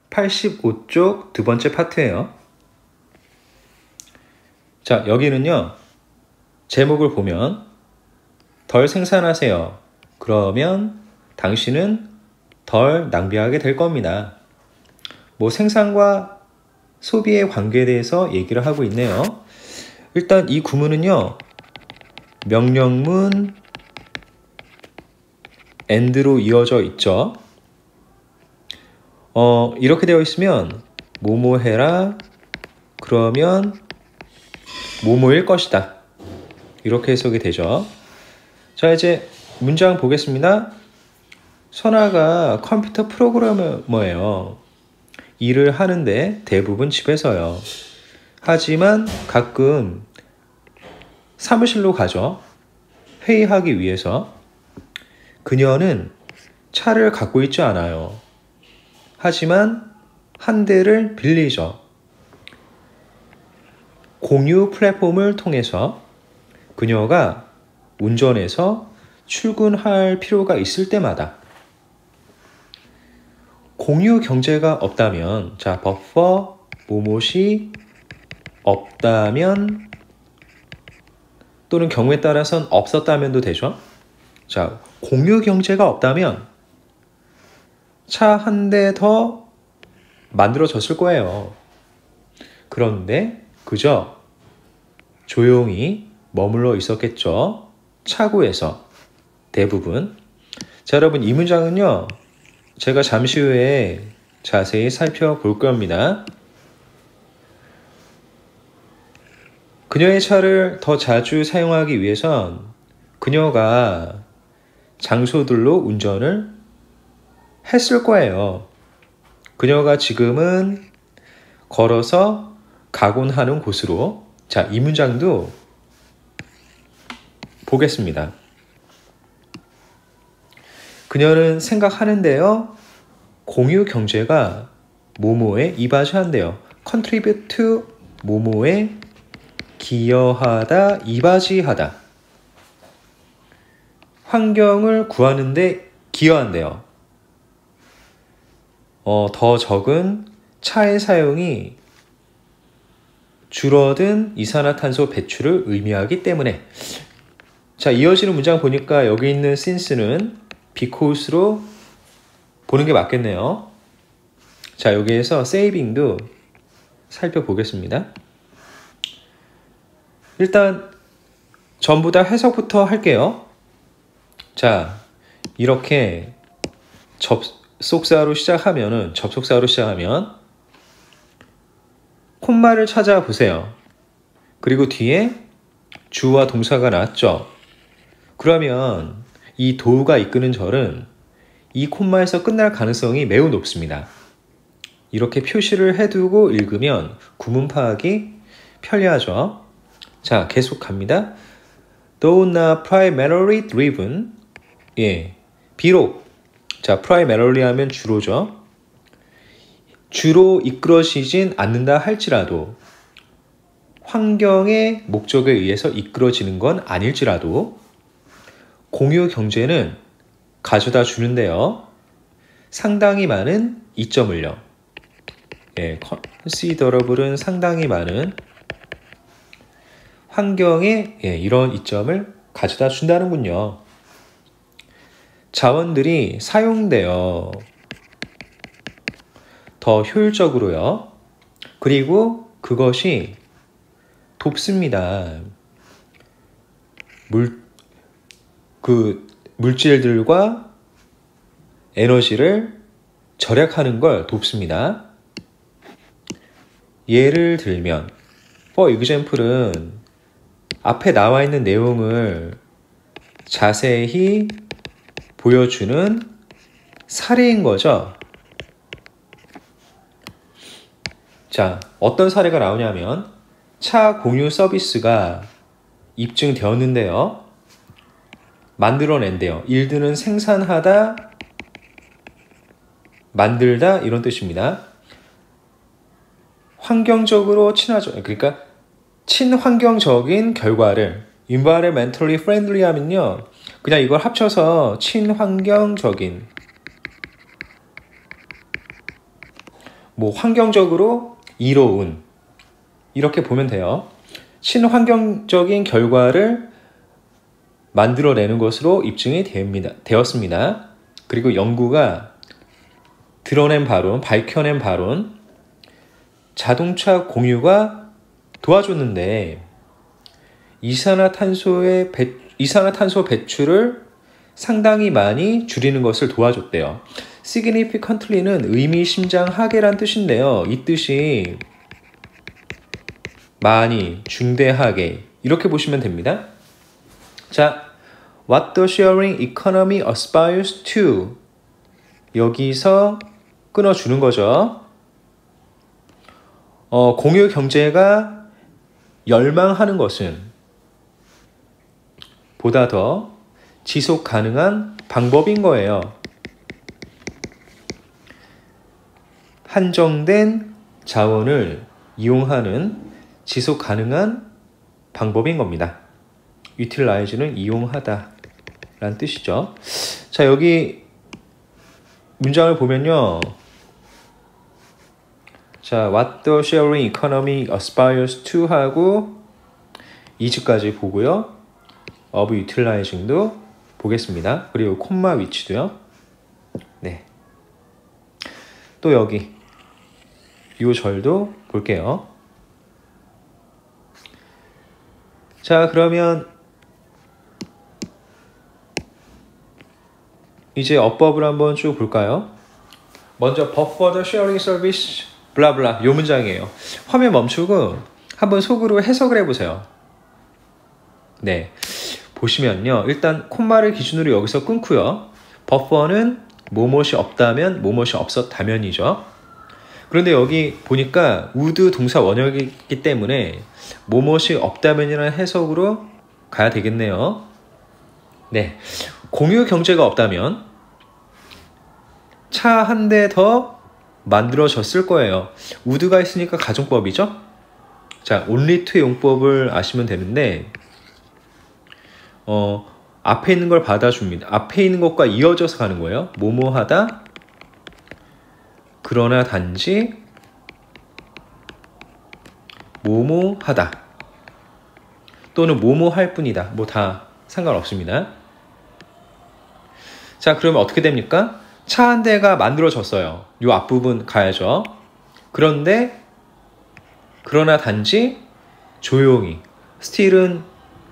85쪽 두 번째 파트예요. 자, 여기는요. 제목을 보면 덜 생산하세요. 그러면 당신은 덜 낭비하게 될 겁니다. 뭐 생산과 소비의 관계에 대해서 얘기를 하고 있네요. 일단 이 구문은요. 명령문 and로 이어져 있죠. 이렇게 되어 있으면 뭐뭐 해라. 그러면 뭐뭐일 것이다. 이렇게 해석이 되죠. 자, 이제 문장 보겠습니다. 선아가 컴퓨터 프로그래머예요. 일을 하는데 대부분 집에서요. 하지만 가끔 사무실로 가죠. 회의하기 위해서. 그녀는 차를 갖고 있지 않아요. 하지만 한 대를 빌리죠. 공유 플랫폼을 통해서 그녀가 운전해서 출근할 필요가 있을 때마다 공유 경제가 없다면, 자, 버퍼 뭐뭇이 없다면 또는 경우에 따라서는 없었다면도 되죠. 자, 공유 경제가 없다면 차 한 대 더 만들어졌을 거예요. 그런데 그저 조용히 머물러 있었겠죠. 차고에서 대부분. 자, 여러분 이 문장은요. 제가 잠시 후에 자세히 살펴볼 겁니다. 그녀의 차를 더 자주 사용하기 위해선 그녀가 장소들로 운전을 했을 거예요. 그녀가 지금은 걸어서 가곤 하는 곳으로. 자, 이 문장도 보겠습니다. 그녀는 생각하는데요. 공유 경제가 뭐뭐에 이바지한대요. contribute to 뭐뭐에 기여하다, 이바지하다. 환경을 구하는데 기여한대요. 더 적은 차의 사용이 줄어든 이산화탄소 배출을 의미하기 때문에. 자, 이어지는 문장 보니까 여기 있는 since는 because로 보는 게 맞겠네요. 자, 여기에서 saving도 살펴보겠습니다. 일단 전부 다 해석부터 할게요. 자, 이렇게 접속사로 시작하면 콤마를 찾아보세요. 그리고 뒤에 주어와 동사가 나왔죠. 그러면 이 도가 이끄는 절은 이 콤마에서 끝날 가능성이 매우 높습니다. 이렇게 표시를 해두고 읽으면 구문 파악이 편리하죠. 자, 계속 갑니다. Though not primarily driven. 예, 비록. 자, primarily 하면 주로죠. 주로 이끌어지진 않는다 할지라도, 환경의 목적에 의해서 이끌어지는 건 아닐지라도 공유 경제는 가져다 주는데요. 상당히 많은 이점을요. 예, considerable은 상당히 많은 환경에 이런 이점을 가져다 준다는군요. 자원들이 사용되어 더 효율적으로요. 그리고 그것이 돕습니다. 물질들과 에너지를 절약하는 걸 돕습니다. 예를 들면 for example은 앞에 나와 있는 내용을 자세히 보여주는 사례인 거죠. 자, 어떤 사례가 나오냐면 차 공유 서비스가 입증되었는데요. 만들어낸대요. 일드는 생산하다, 만들다 이런 뜻입니다. 환경적으로 친화적, 그러니까 친환경적인 결과를 environmentally friendly 하면요. 그냥 이걸 합쳐서 친환경적인 뭐 환경적으로 이로운 이렇게 보면 돼요. 친환경적인 결과를 만들어내는 것으로 입증이 되었습니다. 그리고 연구가 드러낸 바론, 밝혀낸 바론, 자동차 공유가 도와줬는데 이산화탄소 배출을 상당히 많이 줄이는 것을 도와줬대요. significantly는 의미심장하게란 뜻인데요. 이 뜻이 많이, 중대하게 이렇게 보시면 됩니다. 자, what the sharing economy aspires to 여기서 끊어주는 거죠. 공유 경제가 열망하는 것은 보다 더 지속 가능한 방법인 거예요. 한정된 자원을 이용하는 지속 가능한 방법인 겁니다. utilize는 이용하다 라는 뜻이죠. 자, 여기 문장을 보면요. 자, what the sharing economy aspires to 하고 is까지 보고요. of utilizing도 보겠습니다. 그리고 콤마 위치도요. 네. 또 여기 이 절도 볼게요. 자, 그러면 이제 어법을 한번 쭉 볼까요? 먼저 but for the sharing service 블라블라 요 문장이에요. 화면 멈추고 한번 속으로 해석을 해보세요. 네, 보시면요. 일단 콤마를 기준으로 여기서 끊고요. but for는 뭐뭇이 없다면 뭐뭇이 없었다면이죠. 그런데 여기 보니까 would 동사 원형이기 때문에 뭐뭇이 없다면이라는 해석으로 가야 되겠네요. 네, 공유 경제가 없다면 차 한 대 더 만들어졌을 거예요. would가 있으니까 가정법이죠. 자, only to 용법을 아시면 되는데 앞에 있는 걸 받아줍니다. 앞에 있는 것과 이어져서 가는 거예요. 뭐뭐 하다 그러나 단지 뭐뭐 하다 또는 뭐뭐 할 뿐이다. 뭐 다 상관없습니다. 자, 그러면 어떻게 됩니까? 차 한 대가 만들어졌어요. 이 앞부분 가야죠. 그런데 그러나 단지 조용히 still은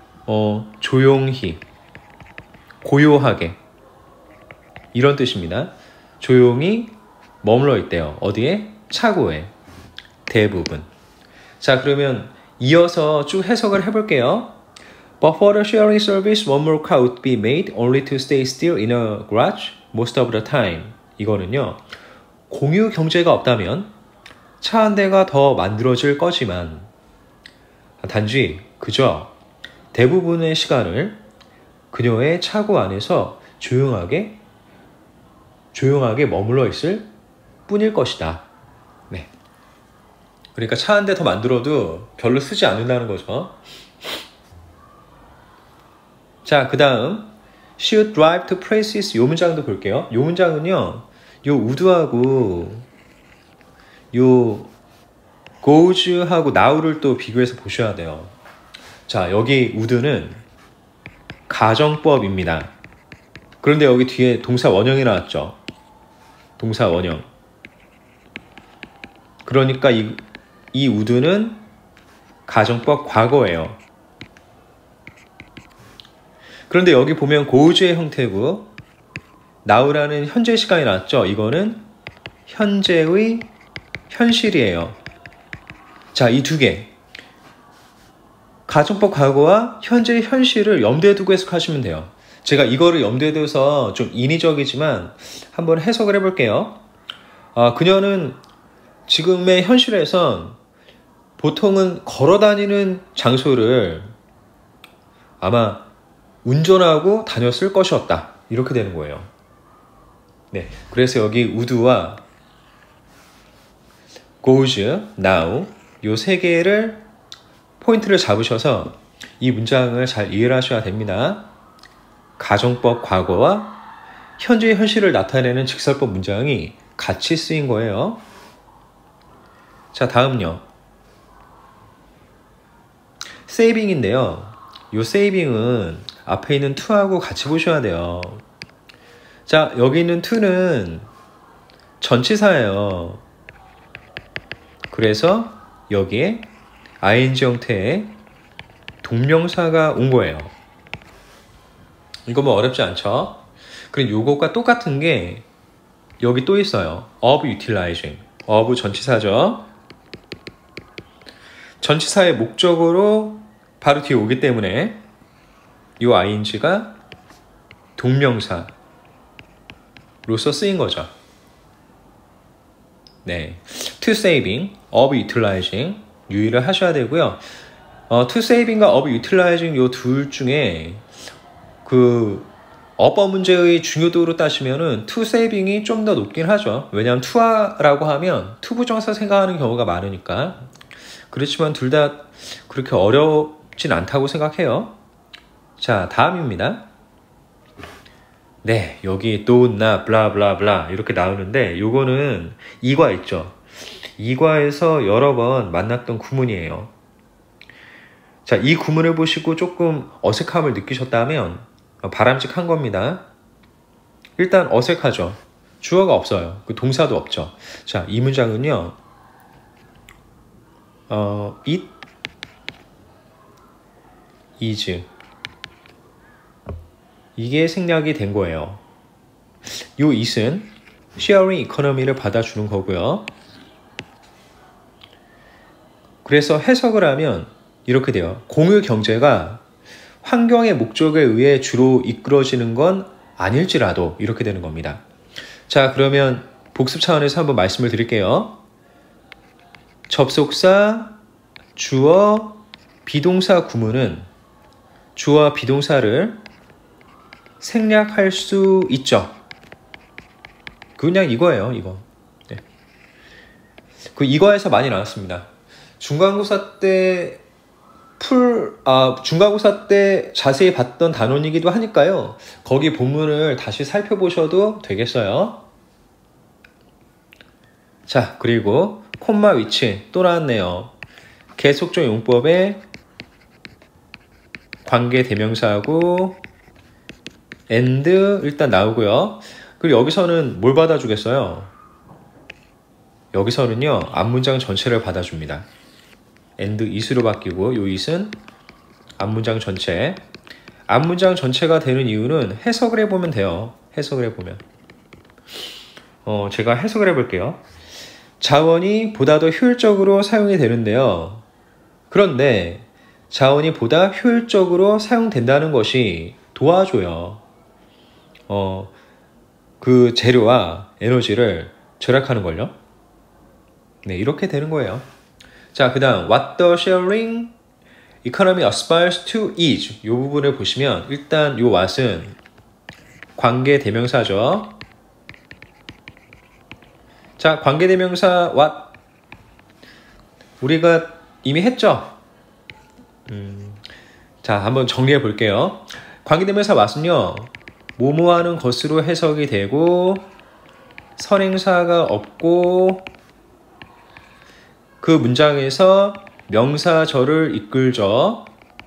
조용히 고요하게 이런 뜻입니다. 조용히 머물러 있대요. 어디에? 차고에. 대부분. 자, 그러면 이어서 쭉 해석을 해볼게요. But for the sharing service, one more car would be made only to stay still in a garage most of the time. 이거는요. 공유 경제가 없다면 차 한 대가 더 만들어질 거지만 단지 그저 대부분의 시간을 그녀의 차고 안에서 조용하게 머물러 있을 뿐일 것이다. 네. 그러니까 차 한 대 더 만들어도 별로 쓰지 않는다는 거죠. 자, 그 다음 She would drive to places 요 문장도 볼게요. 요 문장은요. 요 would하고 요 goes하고 now를 또 비교해서 보셔야 돼요. 자, 여기 would는 가정법입니다. 그런데 여기 뒤에 동사 원형이 나왔죠. 동사 원형. 그러니까 이 would는 가정법 과거예요. 그런데 여기 보면 goes의 형태고 now라는 현재 시간이 나왔죠. 이거는 현재의 현실이에요. 자, 이 두 개. 가정법 과거와 현재의 현실을 염두에 두고 해석하시면 돼요. 제가 이거를 염두에 두어서 좀 인위적이지만 한번 해석을 해볼게요. 그녀는 지금의 현실에선 보통은 걸어다니는 장소를 아마 운전하고 다녔을 것이었다. 이렇게 되는 거예요. 네, 그래서 여기 would와 goes, now 요 세 개를 포인트를 잡으셔서 이 문장을 잘 이해를 하셔야 됩니다. 가정법 과거와 현재의 현실을 나타내는 직설법 문장이 같이 쓰인 거예요. 자, 다음요. 세이빙인데요. 요 세이빙은 앞에 있는 to하고 같이 보셔야 돼요. 자, 여기 있는 to는 전치사예요. 그래서 여기에 ing 형태의 동명사가 온 거예요. 이거 뭐 어렵지 않죠? 그리고 요것과 똑같은 게 여기 또 있어요. of utilizing. of 전치사죠. 전치사의 목적으로 바로 뒤에 오기 때문에 이 ing가 동명사로서 쓰인 거죠. 네, to saving, of utilizing 유의를 하셔야 되고요. to saving과 of utilizing 요 둘 중에 그 어법 문제의 중요도로 따지면은 to saving이 좀 더 높긴 하죠. 왜냐하면 to라고 하면 to 부정사 생각하는 경우가 많으니까. 그렇지만 둘 다 그렇게 어렵진 않다고 생각해요. 자, 다음입니다. 네, 여기 don't, not, blah, blah, blah 이렇게 나오는데 요거는 이과 있죠. 이과에서 여러 번 만났던 구문이에요. 자, 이 구문을 보시고 조금 어색함을 느끼셨다면 바람직한 겁니다. 일단 어색하죠. 주어가 없어요. 그 동사도 없죠. 자, 이 문장은요. it is 이게 생략이 된 거예요. 요 it은 sharing economy를 받아주는 거고요. 그래서 해석을 하면 이렇게 돼요. 공유 경제가 환경의 목적에 의해 주로 이끌어지는 건 아닐지라도 이렇게 되는 겁니다. 자, 그러면 복습 차원에서 한번 말씀을 드릴게요. 접속사, 주어, 비동사 구문은 주어와 비동사를 생략할 수 있죠. 그냥 이거예요, 이거. 네. 그 이거에서 많이 나왔습니다. 중간고사 때 중간고사 때 자세히 봤던 단원이기도 하니까요. 거기 본문을 다시 살펴보셔도 되겠어요. 자, 그리고 콤마 위치 또 나왔네요. 계속적 용법에 관계 대명사하고 and 일단 나오고요. 그리고 여기서는 뭘 받아주겠어요? 여기서는요, 앞문장 전체를 받아줍니다. and it으로 바뀌고 요 it은 앞문장 전체. 앞문장 전체가 되는 이유는 해석을 해보면 돼요. 해석을 해보면. 제가 해석을 해볼게요. 자원이 보다 더 효율적으로 사용이 되는데요. 그런데 자원이 보다 효율적으로 사용된다는 것이 도와줘요. 그 재료와 에너지를 절약하는 걸요. 네, 이렇게 되는 거예요. 자, 그 다음 what the sharing economy aspires to is 이 부분을 보시면 일단 이 what은 관계 대명사죠. 자, 관계 대명사 what 우리가 이미 했죠. 자, 한번 정리해 볼게요. 관계 대명사 what은요, 뭐뭐 하는 것으로 해석이 되고 선행사가 없고 그 문장에서 명사절을 이끌죠.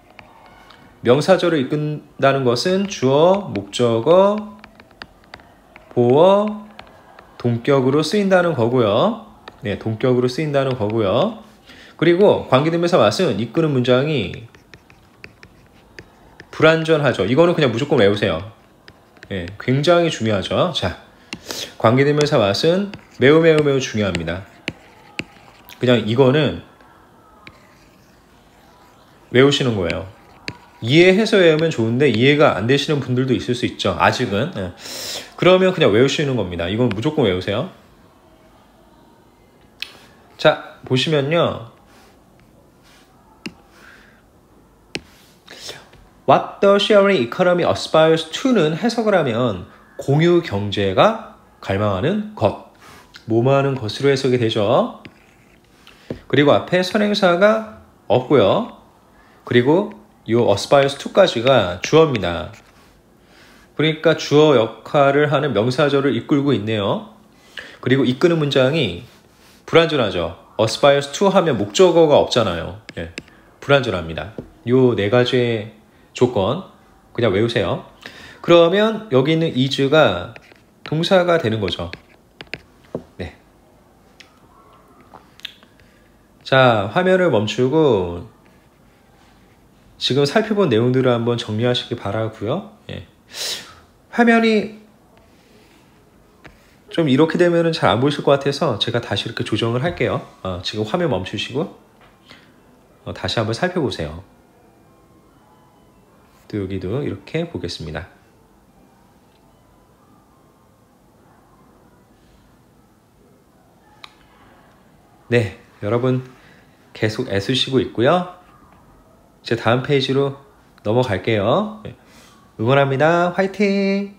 명사절을 이끈다는 것은 주어, 목적어, 보어, 동격으로 쓰인다는 거고요. 네, 동격으로 쓰인다는 거고요. 그리고 관계대명사 what은 이끄는 문장이 불완전하죠. 이거는 그냥 무조건 외우세요. 네, 굉장히 중요하죠. 자, 관계대명사 what은 매우 중요합니다. 그냥 이거는 외우시는 거예요. 이해해서 외우면 좋은데 이해가 안 되시는 분들도 있을 수 있죠. 아직은. 네. 그러면 그냥 외우시는 겁니다. 이건 무조건 외우세요. 자, 보시면요. What the sharing economy aspires to는 해석을 하면 공유 경제가 갈망하는 것, 뭐뭐하는 것으로 해석이 되죠. 그리고 앞에 선행사가 없고요. 그리고 이 aspires to까지가 주어입니다. 그러니까 주어 역할을 하는 명사절을 이끌고 있네요. 그리고 이끄는 문장이 불완전하죠. aspires to 하면 목적어가 없잖아요. 예, 불완전합니다. 요 네 가지의 조건 그냥 외우세요. 그러면 여기 있는 is가 동사가 되는 거죠. 네. 자, 화면을 멈추고 지금 살펴본 내용들을 한번 정리하시기 바라고요. 예. 화면이 좀 이렇게 되면은 잘 안 보이실 것 같아서 제가 다시 이렇게 조정을 할게요. 지금 화면 멈추시고 다시 한번 살펴보세요. 또 여기도 이렇게 보겠습니다. 네, 여러분 계속 애쓰시고 있고요. 이제 다음 페이지로 넘어갈게요. 응원합니다. 화이팅!